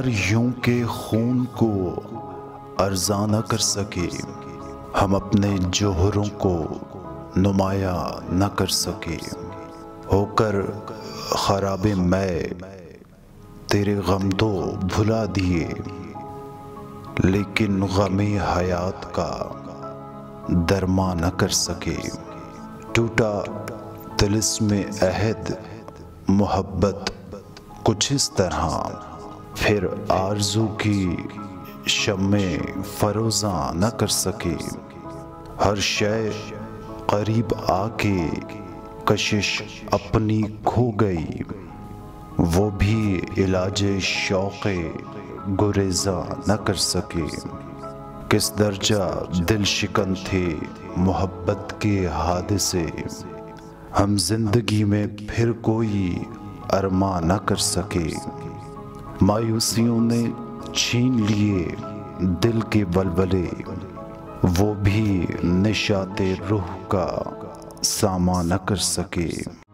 यूं के खून को अर्ज़ा न कर सके, हम अपने जोहरों को नुमाया न कर सके। होकर खराबे मैं तेरे गम तो भुला दिए, लेकिन गमे हयात का दरमा न कर सके। टूटा तिलिस्मे अहद मोहब्बत कुछ इस तरह, फिर आरज़ू की शम्मे फरोज़ा न कर सके। हर शय करीब आके कशिश अपनी खो गई, वो भी इलाजे शौक़े गुरेज़ा न कर सके। किस दर्जा दिल शिकन थे मोहब्बत के हादसे, हम जिंदगी में फिर कोई अरमा न कर सके। मायूसियों ने छीन लिए दिल के वलवले, वो भी निशाते रूह का सामा न कर सके।